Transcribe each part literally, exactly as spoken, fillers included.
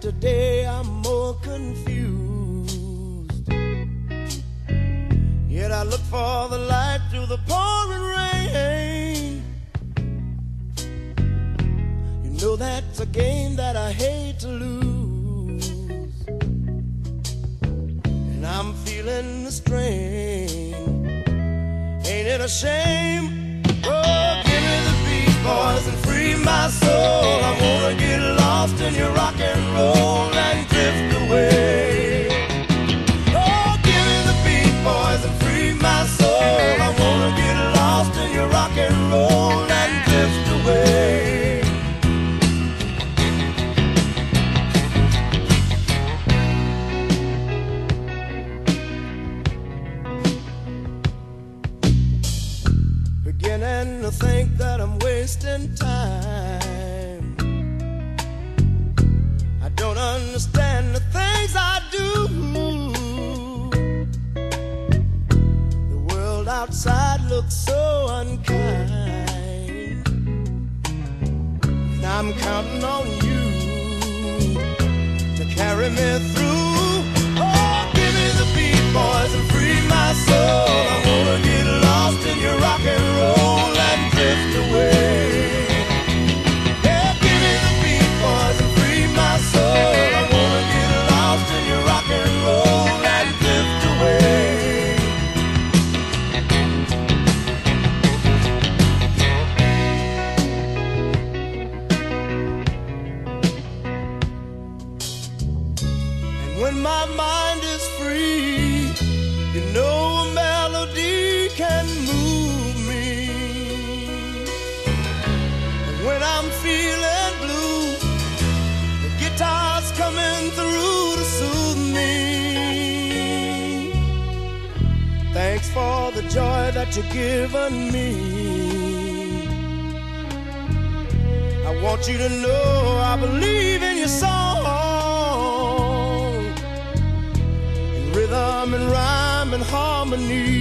today I'm more confused. Yet I look for the light through the pouring rain. You know that's a game that I hate to lose, and I'm feeling the strain. Ain't it a shame? Oh, give me the beat, boys, and free my soul. I wanna get lost in your rock and roll and drift away. Oh, give me the beat, boys, and free my soul. I wanna get lost in your rock and roll and drift away. Beginning to think that I'm wasting time. I don't understand the things I do. The world outside looks so unkind, and I'm counting on you to carry me through. Oh, give me the beat, boys, and free my soul. I wanna get lost in your rock and roll and drift away. Yeah, give me the beat, boys, and free my soul. I wanna get lost in your rock and roll and drift away. And when my mind is free, you know a melody can move me. And when I'm feeling blue, the guitar's coming through to soothe me. Thanks for the joy that you've given me. I want you to know I believe in your song, in rhythm and rhyme and harmony.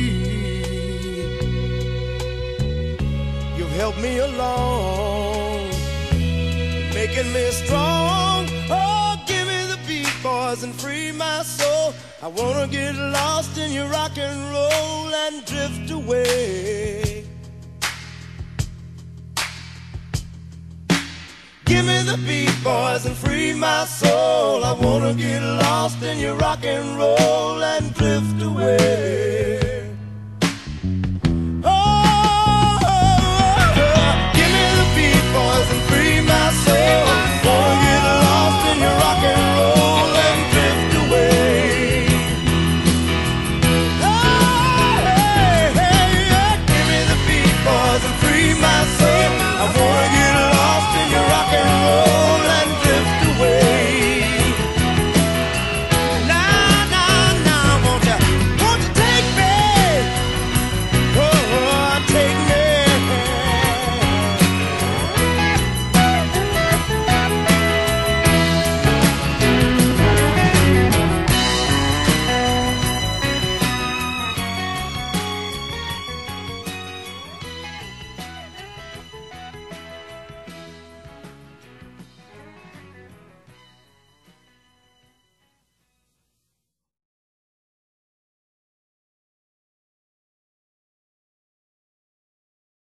You've helped me along, making me strong. Oh, give me the beat, boys, and free my soul. I wanna get lost in your rock and roll and drift away. Give me the beat, boys, and free my soul. I wanna get lost in your rock and roll and drift away.